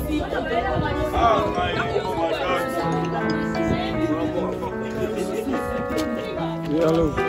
Hello.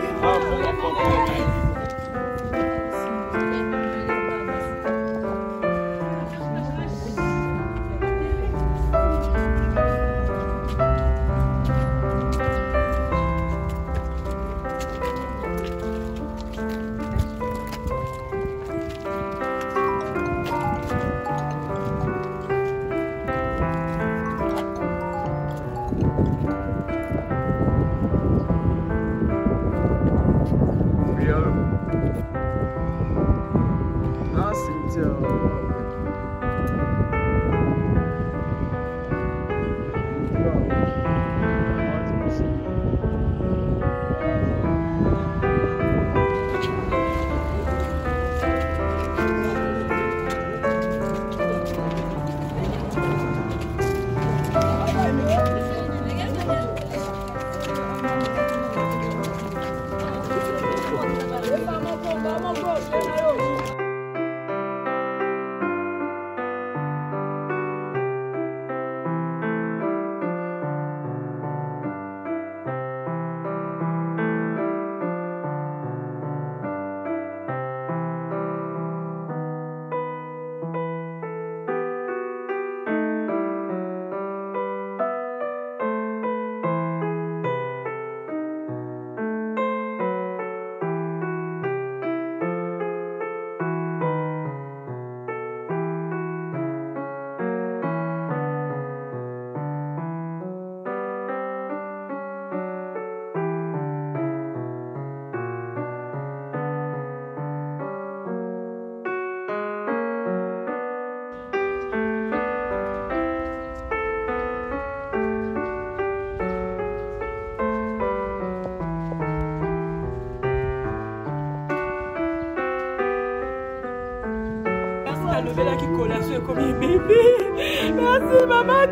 Là qui collation comme un bébé. Merci maman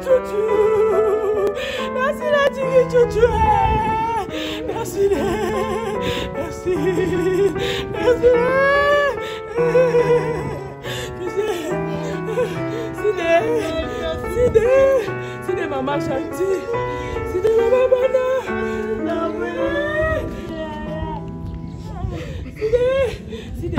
Chouchou. Merci la tigre Chouchou. Merci. Merci. Merci. C'est maman Chanty. C'est maman Bana. C'est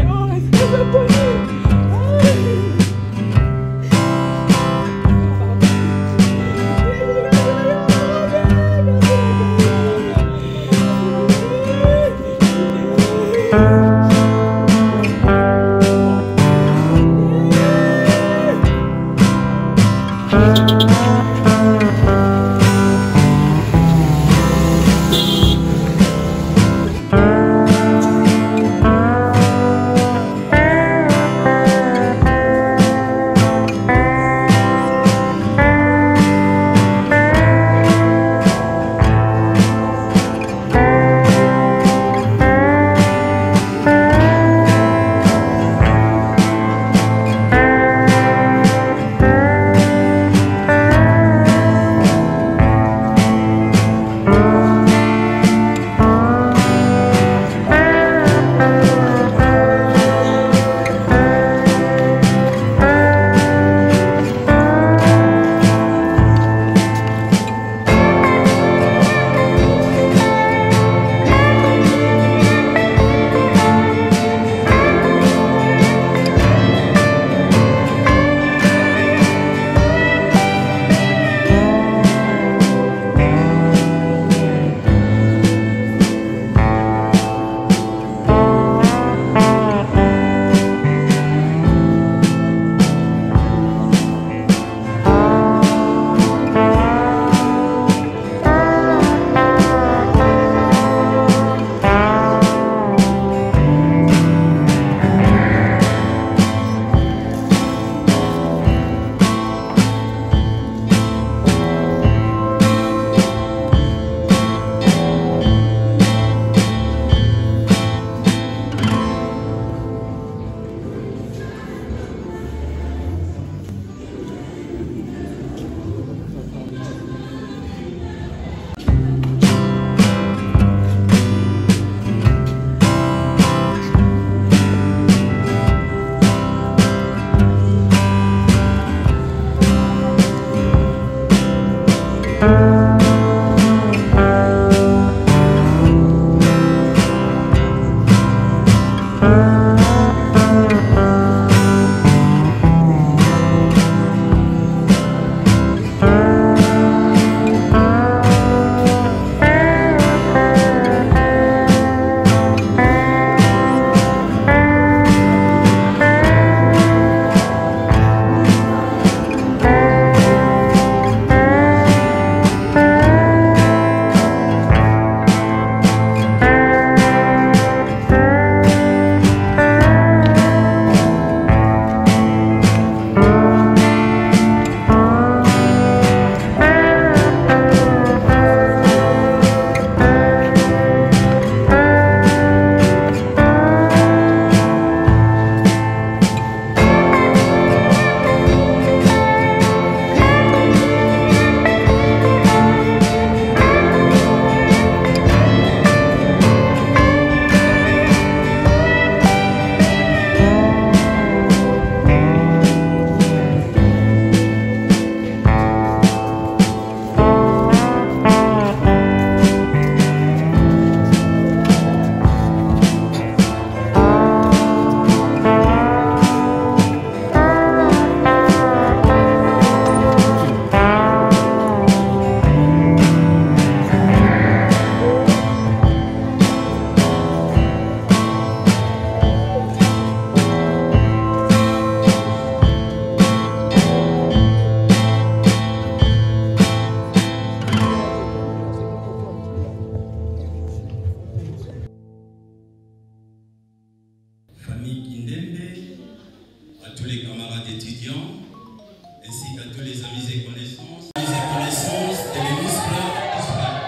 étudiants, ainsi qu'à tous les amis et connaissances. Les connaissances et les muscles disparaissent.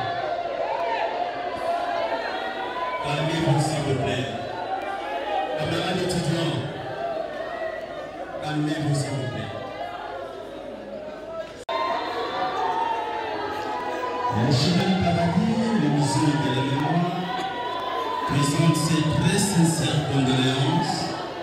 Calmez-vous s'il vous plaît. Camarades étudiants, calmez-vous s'il vous plaît. Le chemin paradis, le musée de la mémoire, présente ses très sincères condoléances.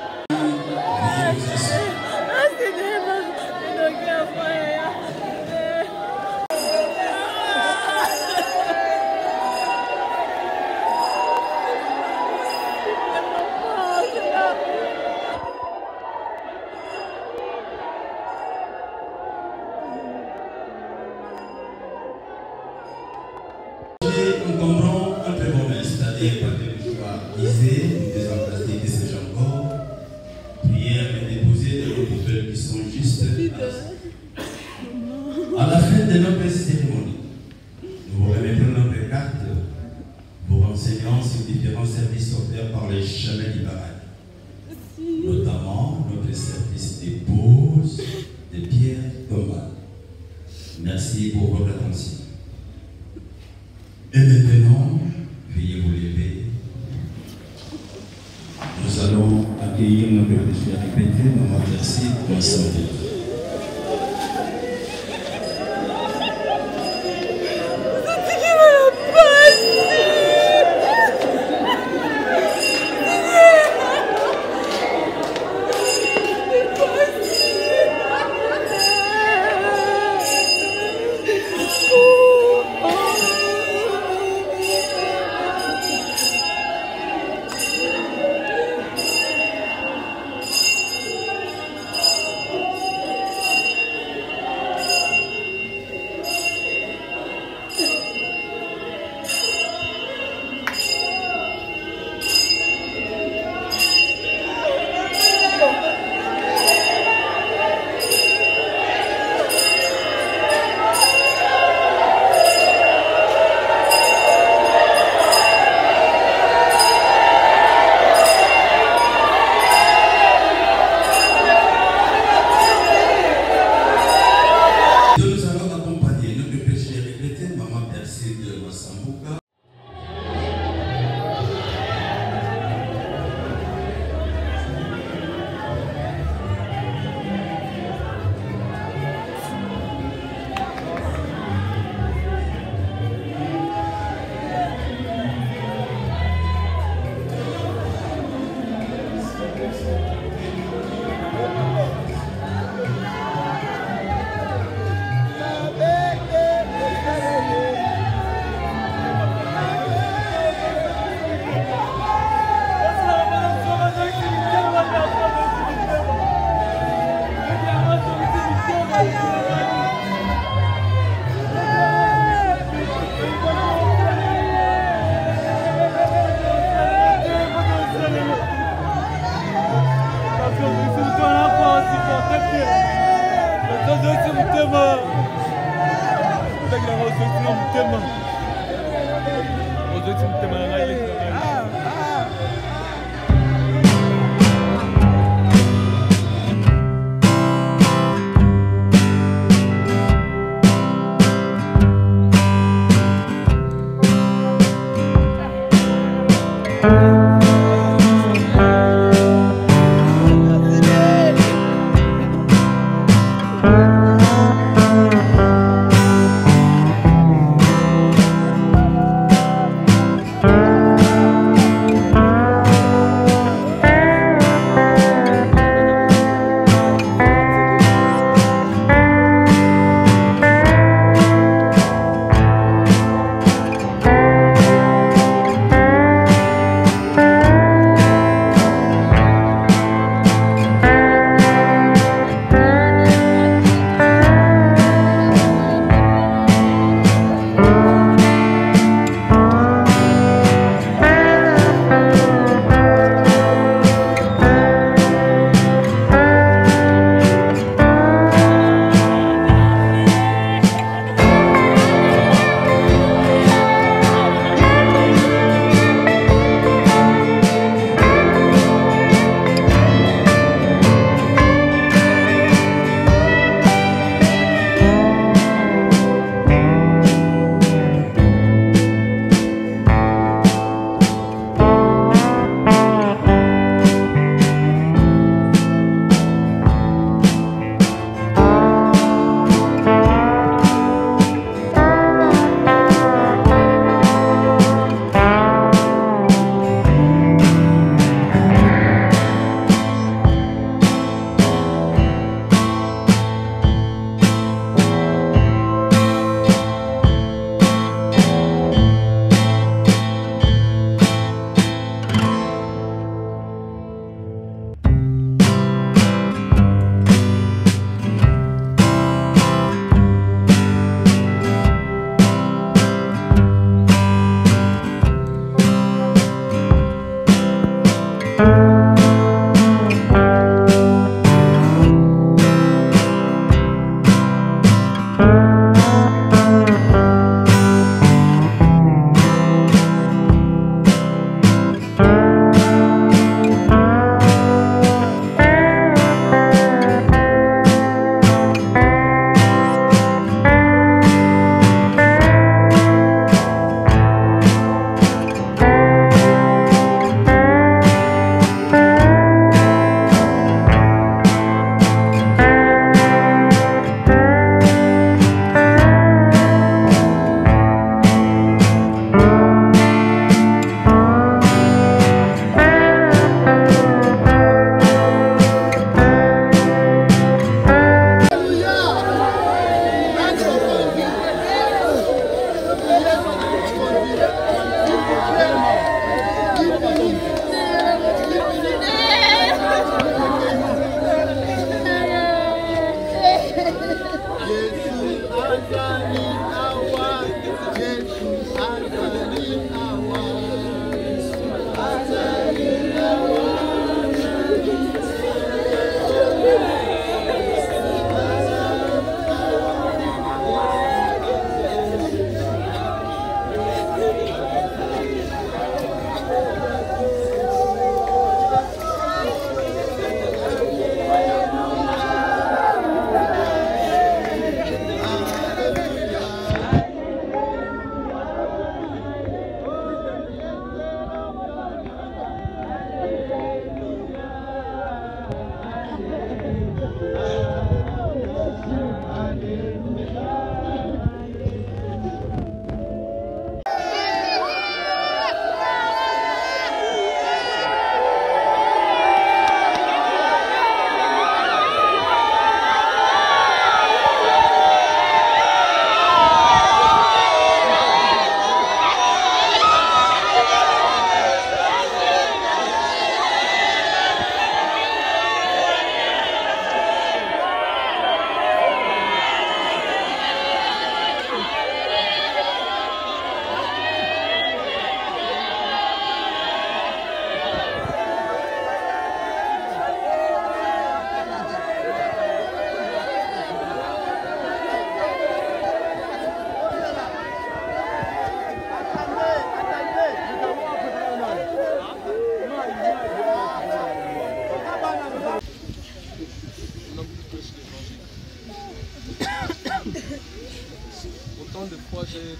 Encombrant un peu bon, c'est-à-dire par des choix visés, désembrasser de ces gens corps, prière et déposer de nos poubelles qui sont juste à la fin de notre cérémonie. Nous vous remettrons notre carte, vous renseignant sur différents services offerts par les chemins du paradis, notamment notre service de pose de pierres tombales. Merci pour votre attention. Et maintenant, veuillez vous lever. Nous allons accueillir notre péché répété, Maman Merci, pour santé.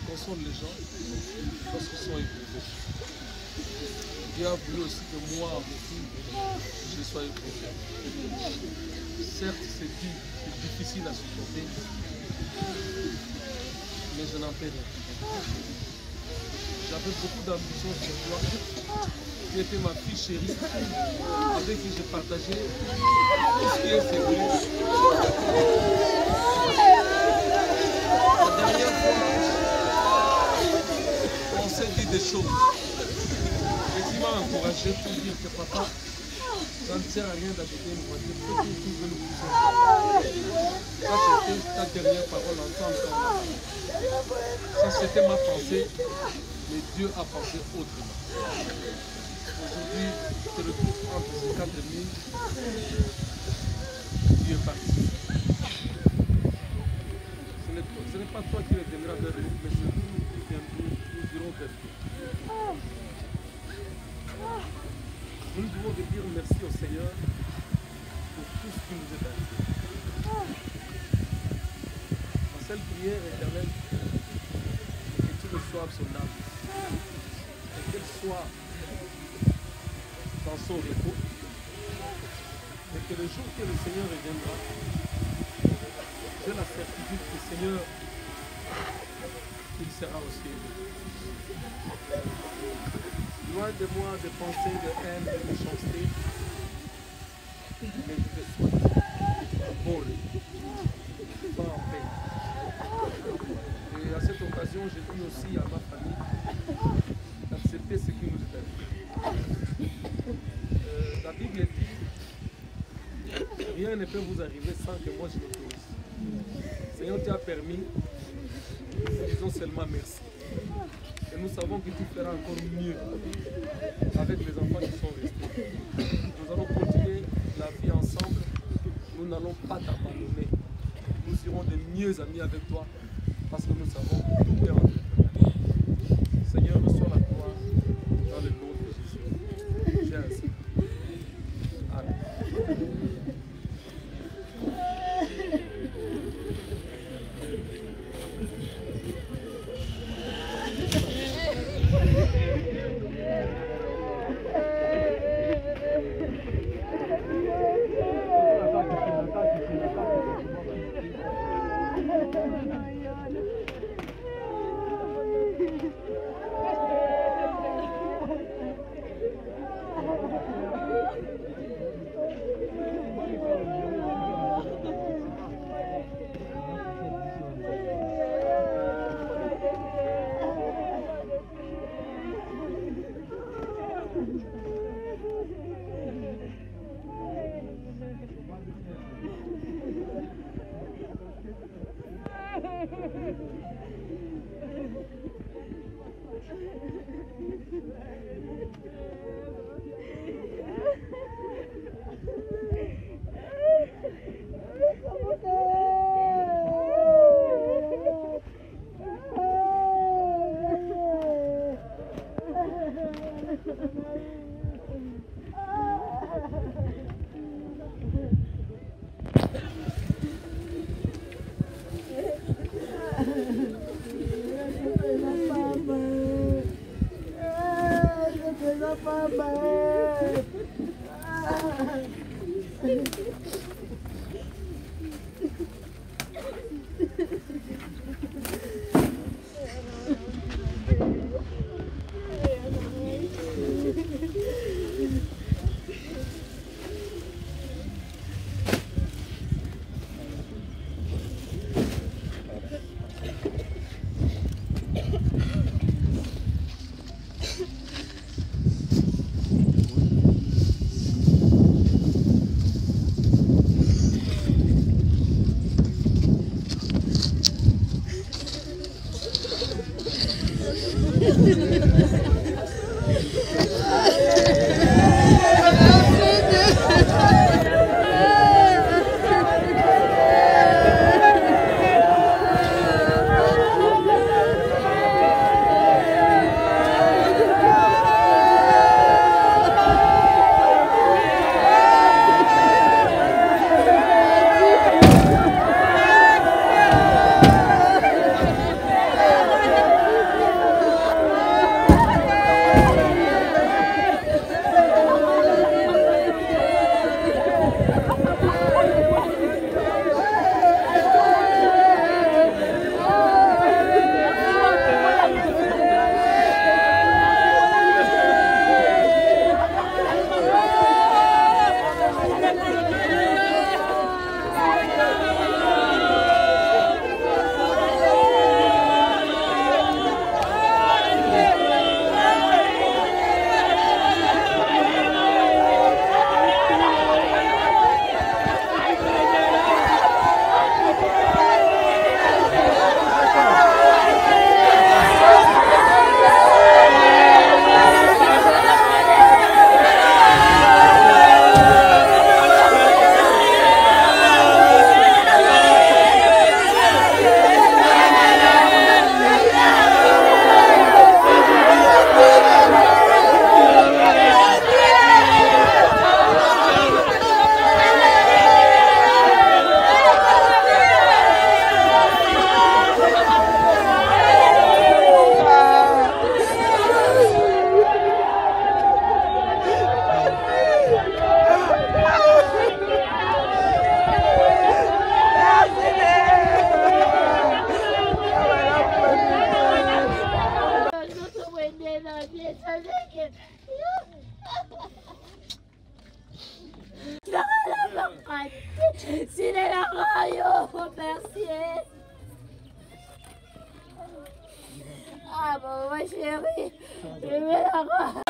console les gens lorsqu'ils sont éprouvés. Dieu a voulu aussi que moi, aussi, je sois éprouvé. Certes, c'est difficile à supporter, mais je n'en fais rien. J'avais beaucoup d'ambition sur toi. Tu étais ma fille chérie, avec qui j'ai partagé tout ce qui est sécurité. La dernière fois, on s'est dit des choses. Et tu m'as encouragé pour dire que papa, ça ne sert à rien d'acheter une voiture, peut-être tu veux nous pousser. Ça c'était ta dernière parole ensemble. Ça c'était ma pensée, mais Dieu a pensé autrement. Aujourd'hui, c'est le truc entre ces 4 000. Dieu est parti. Ce n'est pas toi qui les viendras vers nous, mais c'est nous qui irons vers Dieu. Nous devons dire merci au Seigneur pour tout ce qui nous est arrivé. Ma seule prière éternelle, c'est que tu reçoives son âme et qu'elle soit dans son repos et que le jour que le Seigneur reviendra, j'ai la certitude que le Seigneur, il sera au ciel. Loin de moi de penser de haine, de méchanceté, mais je te souhaite bon repos, sois en paix. Et à cette occasion, j'ai dit aussi à ma famille d'accepter ce qui nous est arrivé. La Bible dit, rien ne peut vous arriver sans que moi je l'autorise. Seigneur, tu as permis, nous disons seulement merci. Et nous savons que tu feras encore mieux avec les enfants qui sont restés. Nous allons continuer la vie ensemble. Nous n'allons pas t'abandonner. Nous serons de mieux amis avec toi parce que nous savons que tout est entre toi. Seigneur, reçois la gloire dans le nom de Jésus. J'ai ainsi. Amen. C'est la rayon, merci. Ah, bon, ma chérie, je vais la